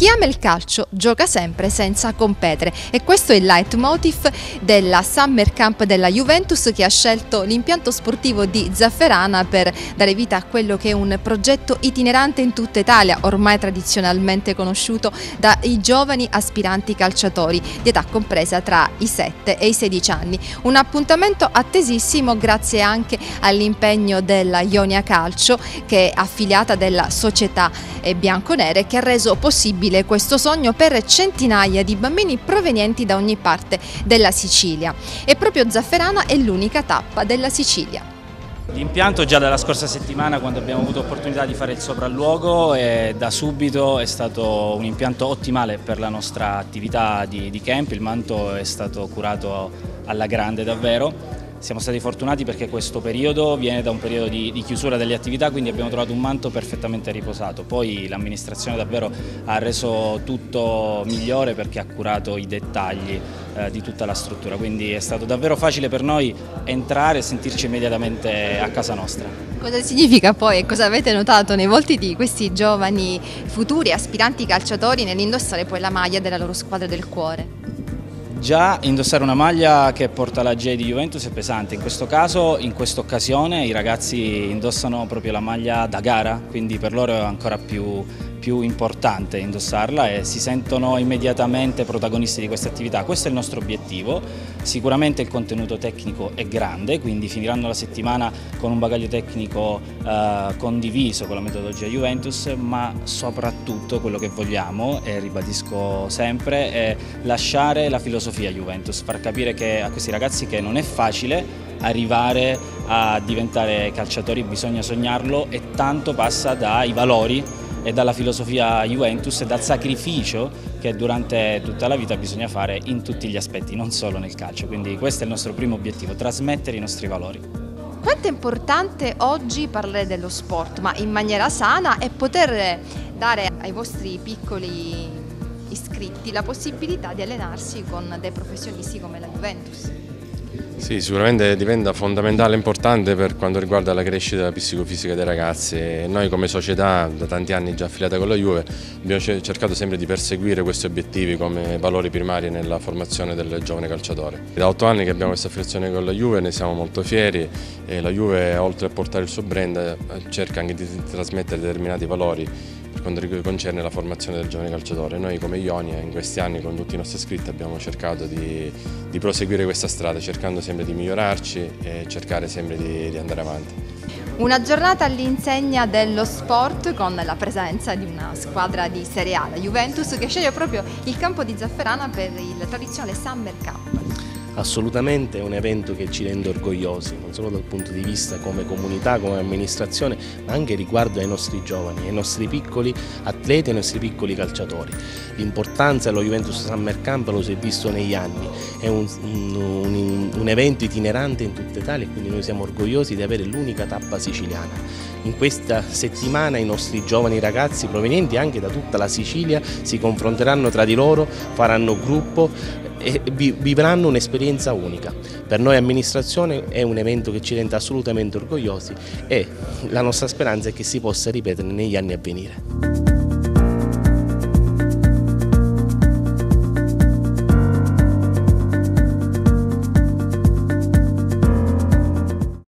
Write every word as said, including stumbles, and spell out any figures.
Chi ama il calcio gioca sempre senza competere e questo è il leitmotiv della Summer Camp della Juventus, che ha scelto l'impianto sportivo di Zafferana per dare vita a quello che è un progetto itinerante in tutta Italia, ormai tradizionalmente conosciuto dai giovani aspiranti calciatori di età compresa tra i sette e i sedici anni. Un appuntamento attesissimo grazie anche all'impegno della Ionia Calcio, che è affiliata della società bianconere, che ha reso possibile questo sogno per centinaia di bambini provenienti da ogni parte della Sicilia. E proprio Zafferana è l'unica tappa della Sicilia. L'impianto già dalla scorsa settimana, quando abbiamo avuto opportunità di fare il sopralluogo, e da subito è stato un impianto ottimale per la nostra attività di, di camp. Il manto è stato curato alla grande davvero. Siamo stati fortunati perché questo periodo viene da un periodo di, di chiusura delle attività, quindi abbiamo trovato un manto perfettamente riposato. Poi l'amministrazione davvero ha reso tutto migliore perché ha curato i dettagli eh, di tutta la struttura, quindi è stato davvero facile per noi entrare e sentirci immediatamente a casa nostra. Cosa significa poi e cosa avete notato nei volti di questi giovani futuri aspiranti calciatori nell'indossare poi la maglia della loro squadra del cuore? Già indossare una maglia che porta la J di Juventus è pesante. In questo caso, in questa occasione, i ragazzi indossano proprio la maglia da gara, quindi per loro è ancora più, più importante indossarla e si sentono immediatamente protagonisti di questa attività. Questo è il nostro obiettivo. Sicuramente il contenuto tecnico è grande, quindi finiranno la settimana con un bagaglio tecnico eh, condiviso con la metodologia Juventus, ma soprattutto quello che vogliamo, e ribadisco sempre, è lasciare la filosofia Juventus, far capire che a questi ragazzi che non è facile arrivare a diventare calciatori, bisogna sognarlo, e tanto passa dai valori e dalla filosofia Juventus e dal sacrificio che durante tutta la vita bisogna fare in tutti gli aspetti, non solo nel calcio. Quindi questo è il nostro primo obiettivo, trasmettere i nostri valori. Quanto è importante oggi parlare dello sport, ma in maniera sana, e poter dare ai vostri piccoli iscritti la possibilità di allenarsi con dei professionisti come la Juventus? Sì, sicuramente diventa fondamentale e importante per quanto riguarda la crescita psicofisica dei ragazzi. Noi come società, da tanti anni già affiliata con la Juve, abbiamo cercato sempre di perseguire questi obiettivi come valori primari nella formazione del giovane calciatore. Da otto anni che abbiamo questa affiliazione con la Juve, ne siamo molto fieri, e la Juve, oltre a portare il suo brand, cerca anche di trasmettere determinati valori per quanto concerne la formazione del giovane calciatore. Noi come Ionia in questi anni con tutti i nostri iscritti abbiamo cercato di, di proseguire questa strada, cercando sempre di migliorarci e cercare sempre di, di andare avanti. Una giornata all'insegna dello sport, con la presenza di una squadra di Serie A, la Juventus, che sceglie proprio il campo di Zafferana per il tradizionale Summer Cup. Assolutamente è un evento che ci rende orgogliosi, non solo dal punto di vista come comunità, come amministrazione, ma anche riguardo ai nostri giovani, ai nostri piccoli atleti, ai nostri piccoli calciatori. L'importanza dello Juventus Summer Camp lo si è visto negli anni, è un, un, un evento itinerante in tutta Italia, e quindi noi siamo orgogliosi di avere l'unica tappa siciliana. In questa settimana i nostri giovani ragazzi provenienti anche da tutta la Sicilia si confronteranno tra di loro, faranno gruppo e vivranno un'esperienza unica. Per noi amministrazione è un evento che ci rende assolutamente orgogliosi, e la nostra speranza è che si possa ripetere negli anni a venire.